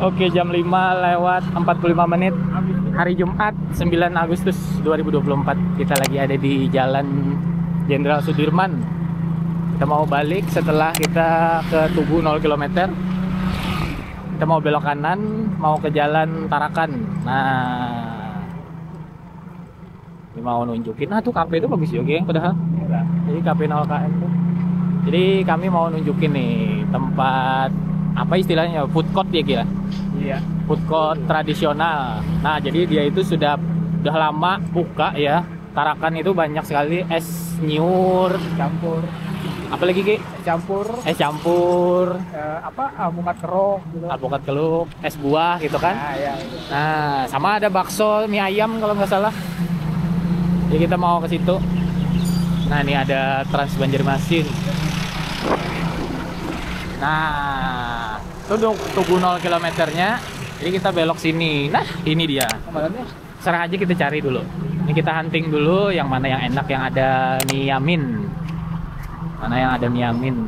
Oke, jam 5:45 hari Jumat 9 Agustus 2024. Kita lagi ada di Jalan Jenderal Sudirman. Kita mau balik setelah kita ke Tugu 0 km. Kita mau belok kanan, mau ke Jalan Tarakan. Nah, ini mau nunjukin, tuh kafe itu bagus juga ya padahal. Jadi kafe 0KM tuh. Jadi kami mau nunjukin nih tempat apa istilahnya, food court ya kira. Iya, food court tradisional. Nah, jadi dia itu sudah lama buka ya. Tarakan itu banyak sekali es nyur campur. Apalagi Ki? Es campur. Alpukat kerok gitu. Alpukat keluk, es buah gitu kan. Nah, ya. Nah, sama ada bakso, mie ayam kalau nggak salah. Jadi kita mau ke situ. Nah, ini ada Trans Banjarmasin. Nah, itu Tugu 0 km-nya. Jadi kita belok sini. Nah, ini dia. Kemarinnya Serah aja kita cari dulu. Ini kita hunting dulu yang mana yang enak, yang ada mie yamin. Mana yang ada mie yamin.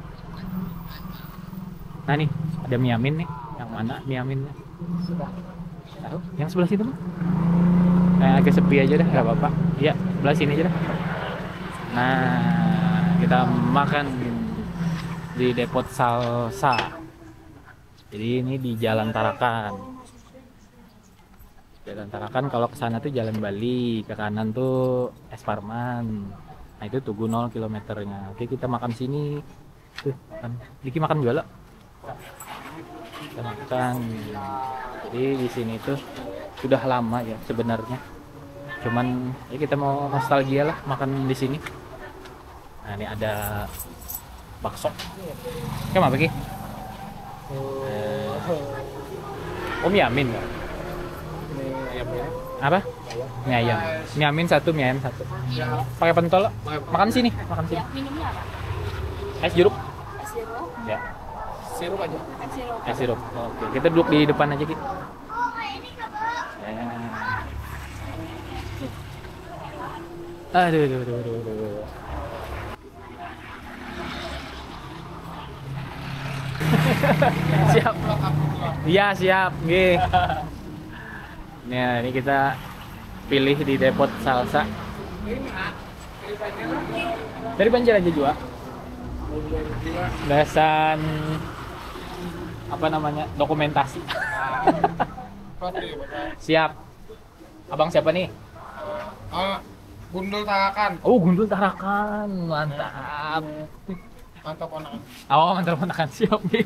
Nah, nih, ada mie yamin nih. Yang mana mie yaminnya? sudah. Tahu? Yang sebelah situ mah. Kayak agak sepi aja dah, nggak apa-apa. Iya, sebelah sini aja dah. Nah, kita makan di Depot Salsa. Jadi ini di Jalan Tarakan. Jalan Tarakan, kalau ke sana tuh Jalan Bali, ke kanan tuh Es Parman. Nah, itu Tugu 0 km-nya. Oke, kita makan sini. Tuh, makan. Diki makan juga lah. Kita makan. Jadi di sini tuh sudah lama ya sebenarnya. Cuman ya kita mau nostalgia lah makan di sini. Nah, ini ada bakso. Kayak apa Ki? Oh, mie yamin nggak? Ini ayamnya. Apa? Mie ayam. Mie yamin satu, mie ayam satu. Pakai pentol. Makan sini, makan sini. Minumnya apa? Es jeruk. Es sirup. Ya, Sirup aja. Es sirup. es sirup. Oke, kita duduk di depan aja Ki. Aduh, aduh, aduh, aduh, aduh. Siap. Iya, siap. Nggih. Nah, ini kita pilih di Depot Salsa. Dari Banjar aja juga. Bahasan apa namanya? Dokumentasi. Siap. Abang siapa nih? Gundul Tarakan. Oh, Gundul Tarakan. Mantap. Mantap anak. Oh, mantap makan siap nih.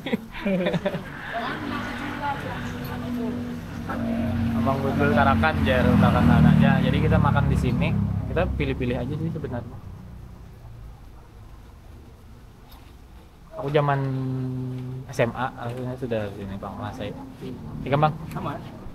Abang Gundul Tarakan, Jarum Tarakan aja. Jadi kita makan di sini. Kita pilih-pilih aja sih sebenarnya. Aku zaman SMA akhirnya sudah ini Bang Masai. Iya Bang? Sama.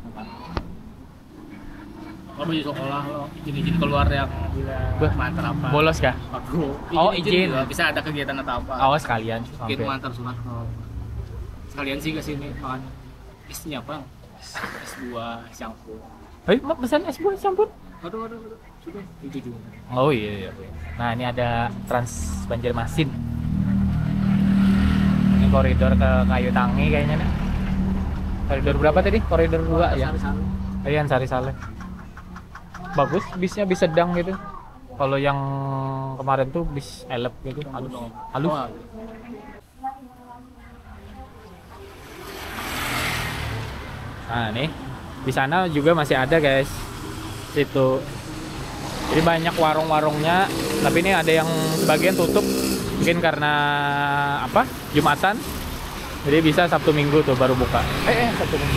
Kalau di sekolah lo izin keluar yang mantar apa? Bolos kah? Aku. Oh, izin. Juga. Bisa ada kegiatan atau apa? Oh, sekalian. Mungkin mantar surat lo. Sekalian sih ke sini makan. Isinya apa? S2 campur. Pesan es buah campur? Aduh. Sudah itu juga. Oh iya. Nah, ini ada Trans Banjarmasin. Ini koridor ke Kayu Tangi kayaknya nih. Koridor berapa tadi? Koridor 2 ya? Ayan, Sari Saleh. Bagus, bisnya bis sedang gitu. Kalau yang kemarin tuh bis elep gitu, halus. Nah, nih di sana juga masih ada guys. Situ. Jadi banyak warung-warungnya, tapi ini ada yang sebagian tutup. Mungkin karena apa? Jumatan. Jadi bisa Sabtu Minggu tuh baru buka. Sabtu Minggu.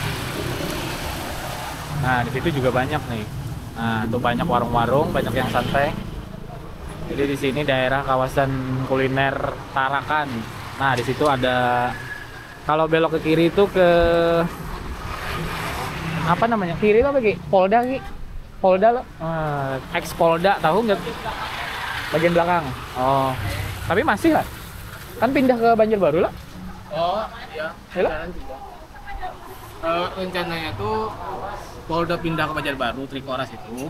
Nah, di situ juga banyak nih. Nah, tuh banyak warung-warung, banyak yang santai. Jadi di sini daerah kawasan kuliner Tarakan. Nah, di situ ada, kalau belok ke kiri itu ke apa namanya? Kiri itu apa Ki? Polda Ki? Polda lo? Ex Polda, tahu nggak? Bagian belakang. Oh, tapi masih lah. Kan pindah ke Banjarbaru lah. Oh, iya. Jalan juga. Rencananya tuh Polda pindah ke Banjarbaru, Trikoras itu.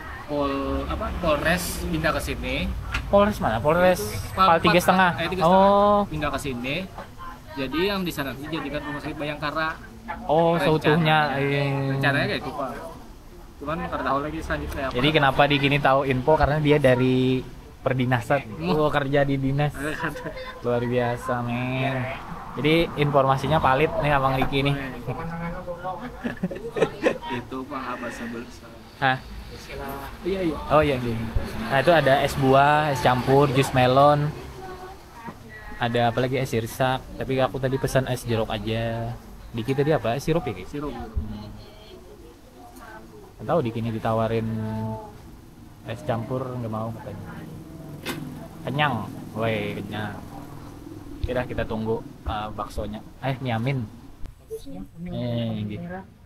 Polres pindah ke sini. Polres mana? Polres Pal 3,5. Oh. Pindah ke sini. Jadi yang di sana dijadikan rumah sakit Bayangkara. Oh, seutuhnya. Rencananya kayak itu Pak. Cuman nggak tahu lagi selanjutnya apa. Jadi kenapa di gini tahu info karena dia dari perdinasan. Kerja di dinas. Luar biasa, men. Jadi informasinya valid nih Abang Riki nih. Itu Pak bahasa Belsa. Hah? Iya. Oh iya gini. Nah itu ada es buah, es campur, jus melon. Ada apa lagi, es sirsak. Tapi aku tadi pesan es jeruk aja. Diki tadi apa? Es sirup ya? Ki? Sirup. Nggak tahu Diki ini ditawarin es campur nggak mau katanya. Kenyang, woi kenyang. Kira kita tunggu baksonya. Mie Amin. Gitu.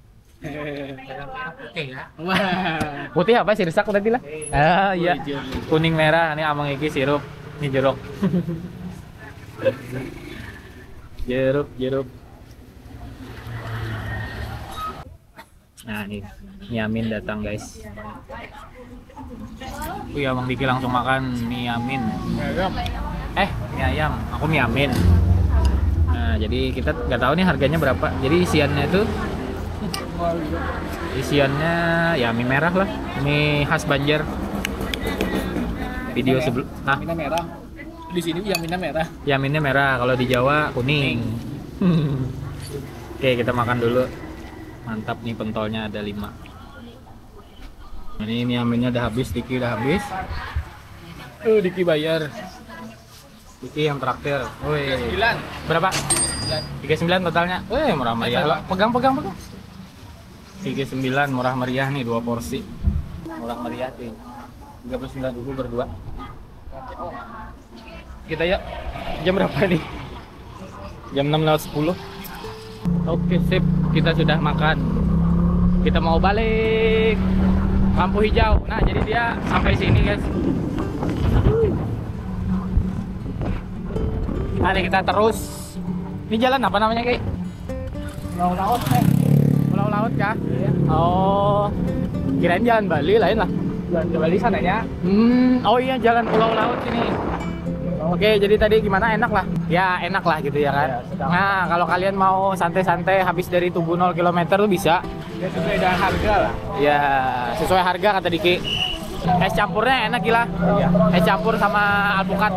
Oke ya. Wah. Putih apa sirsak tadi lah? Iya. Kuning merah. Ini Amang Iki sirup. Ini jeruk. jeruk. Nah ini mie Amin datang guys. Wih Abang Diki langsung makan mie Amin. Mie ayam. Aku mie Amin. Nah jadi kita nggak tahu nih harganya berapa. Jadi isiannya ya mie merah lah, mie khas Banjar. Video sebelum Minyak merah. Di sini minyak merah. Yaminnya merah, kalau di Jawa kuning. Oke, kita makan dulu. Mantap nih, pentolnya ada 5. Ini mie Aminnya udah habis, Diki udah habis. Diki bayar. Diki yang traktir. Woi. 9. Berapa? 39 totalnya. Murah meriah lah. Pegang. 39 murah meriah nih, 2 porsi. Murah meriah sih. 39.000 berdua. Kita ya. Jam berapa nih? Jam 6:10. Oke, sip. Kita sudah makan. Kita mau balik. Lampu hijau. Nah, jadi dia sampai sini, guys. Mari kita terus. Ini jalan apa namanya, Ki? Pulau Laut, Pulau Laut kah? Iya. Oh. Kirain jalan Bali lain lah. Jalan ke Bali sananya. Oh iya, jalan Pulau Laut sini. Oke, jadi tadi gimana? Enak lah? Ya enak lah gitu ya kan. Nah, kalau kalian mau santai-santai habis dari Tugu 0 km tuh bisa. Ya sesuai dengan harga lah. Ya, sesuai harga kata Diki. Es campurnya enak gila. Iya. Es campur sama alpukat.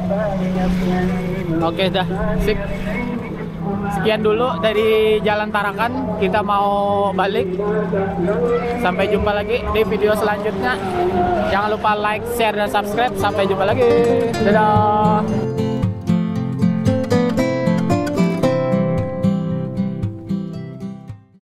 Oke dah, sip. Sekian dulu dari Jalan Tarakan. Kita mau balik. Sampai jumpa lagi di video selanjutnya. Jangan lupa like, share, dan subscribe. Sampai jumpa lagi. Dadah.